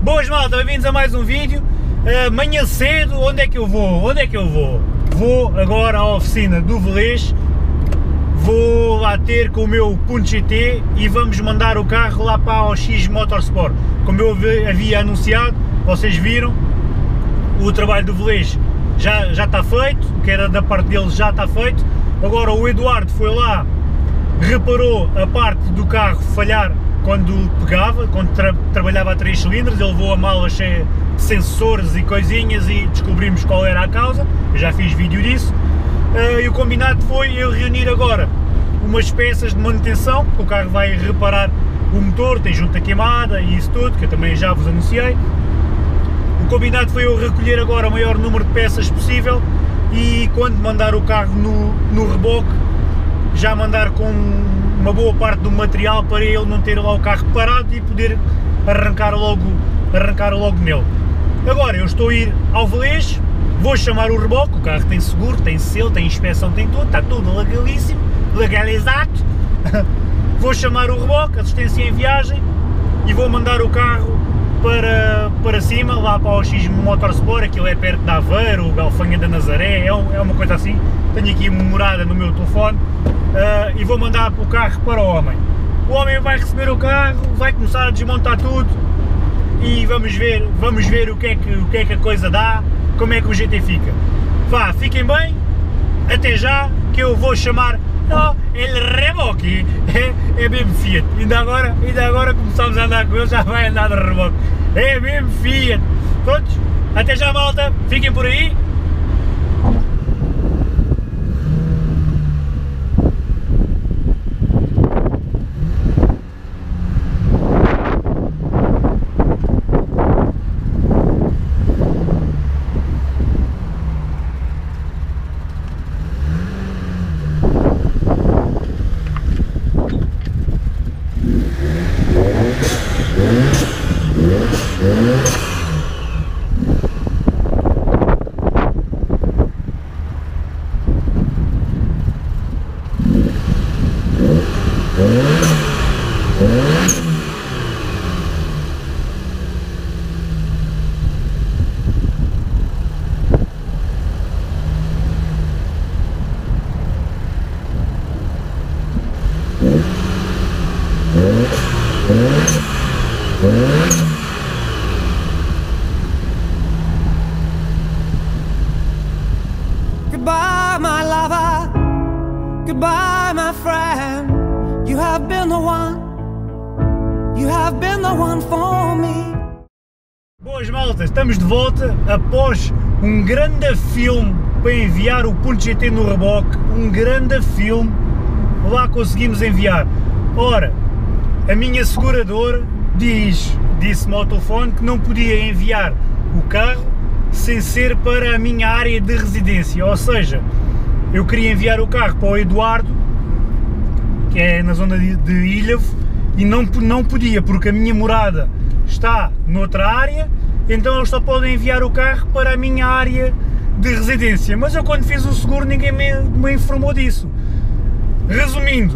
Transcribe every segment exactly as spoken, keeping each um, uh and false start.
Boas malta, bem-vindos a mais um vídeo. Amanhã cedo, onde é que eu vou? Onde é que eu vou? Vou agora à oficina do Velez, vou lá ter com o meu Punto G T e vamos mandar o carro lá para a O X Motorsport. Como eu havia anunciado, vocês viram, o trabalho do Velez já, já está feito, o que era da parte deles já está feito. Agora o Eduardo foi lá, reparou a parte do carro falhar quando pegava, quando tra trabalhava a três cilindros, ele levou a mala cheia de sensores e coisinhas e descobrimos qual era a causa, eu já fiz vídeo disso, uh, e o combinado foi eu reunir agora umas peças de manutenção, porque o carro vai reparar o motor, tem junta queimada e isso tudo, que eu também já vos anunciei. O combinado foi eu recolher agora o maior número de peças possível e quando mandar o carro no, no reboque, já mandar com uma boa parte do material para ele não ter lá o carro parado e poder arrancar logo, arrancar logo nele. Agora eu estou a ir ao Velez, vou chamar o reboque, o carro tem seguro, tem selo, tem inspeção, tem tudo, está tudo legalíssimo, legalizado. Vou chamar o reboque, assistência em viagem, e vou mandar o carro para, para cima, lá para o O X Motorsport, aquilo é perto de Aveiro, o Galfanha da Nazaré, é, um, é uma coisa assim. Tenho aqui uma morada no meu telefone, uh, e vou mandar o carro para o homem. O homem vai receber o carro, vai começar a desmontar tudo e vamos ver, vamos ver o que é que, o que é que a coisa dá, como é que o G T fica. Vá, fiquem bem, até já, que eu vou chamar oh, ele reboque, é, é mesmo Fiat, ainda agora, ainda agora começamos a andar com ele, já vai andar de reboque, é mesmo Fiat. Prontos, até já malta, fiquem por aí. Goodbye, my lover. Goodbye, my friend. You have been the one. You have been the one for me. Boas maltas, estamos de volta após um grande filme para enviar o Punto G T no reboque, um grande filme, lá conseguimos enviar. Ora, a minha seguradora diz, disse-me ao telefone que não podia enviar o carro sem ser para a minha área de residência, ou seja, eu queria enviar o carro para o Eduardo, que é na zona de, de Ilhavo, e não, não podia, porque a minha morada está noutra área, então eles só podem enviar o carro para a minha área de residência, mas eu quando fiz o seguro ninguém me, me informou disso. Resumindo,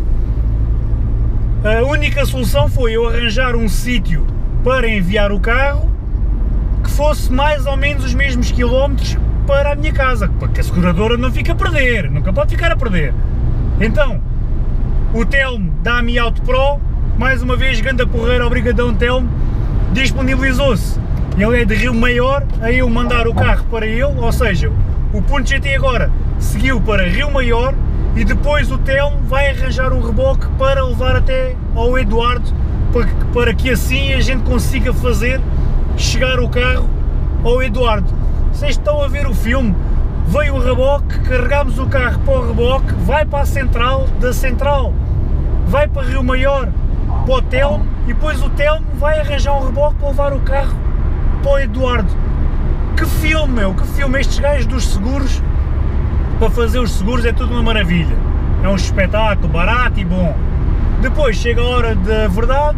a única solução foi eu arranjar um sítio para enviar o carro que fosse mais ou menos os mesmos quilómetros para a minha casa, porque a seguradora não fica a perder, nunca pode ficar a perder. Então, o Telmo da AMI Auto Pro, mais uma vez, ganda porreira, obrigadão Telmo, disponibilizou-se, ele é de Rio Maior, a eu mandar o carro para ele, ou seja, o Punto G T agora seguiu para Rio Maior e depois o Telmo vai arranjar um reboque para levar até ao Eduardo, para que, para que assim a gente consiga fazer chegar o carro ao Eduardo. Vocês estão a ver o filme, veio o reboque, carregámos o carro para o reboque, vai para a central, da central vai para Rio Maior, para o Telmo, e depois o Telmo vai arranjar um reboque para levar o carro para o Eduardo. Que filme, meu, que filme, estes gajos dos seguros, para fazer os seguros é tudo uma maravilha, é um espetáculo barato e bom. Depois chega a hora da verdade,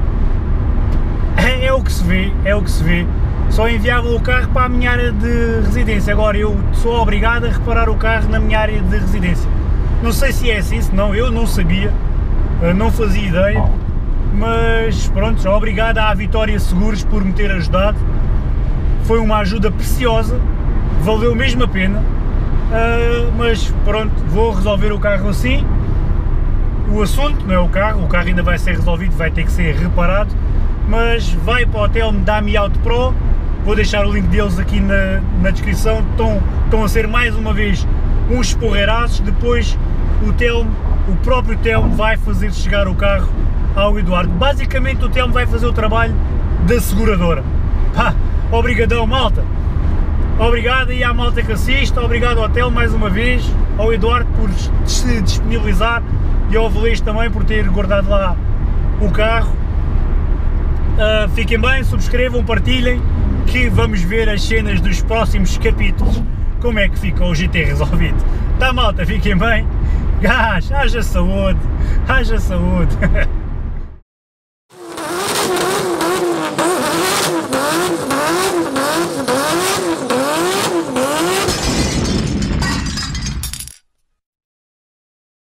é, é o que se vê, é o que se vê. Só enviavam o carro para a minha área de residência, agora eu sou obrigado a reparar o carro na minha área de residência. Não sei se é assim, se não, eu não sabia, não fazia ideia, mas pronto, obrigado à Vitória Seguros por me ter ajudado, foi uma ajuda preciosa, valeu mesmo a pena, uh, mas pronto, vou resolver o carro assim, o assunto não é o carro, o carro ainda vai ser resolvido, vai ter que ser reparado, mas vai para o Telmo da Mi Auto Pro, vou deixar o link deles aqui na, na descrição, estão, estão a ser mais uma vez uns porreiraços, depois o Telmo, o próprio Telmo vai fazer chegar o carro ao Eduardo, basicamente o Telmo vai fazer o trabalho da seguradora. Pá, obrigadão malta, obrigado aí à malta que assiste, obrigado ao Telmo mais uma vez, ao Eduardo por se disponibilizar e ao Velez também por ter guardado lá o carro. Uh, fiquem bem, subscrevam, partilhem, que vamos ver as cenas dos próximos capítulos, como é que fica o G T resolvido. Tá malta, fiquem bem, gás, haja saúde, haja saúde.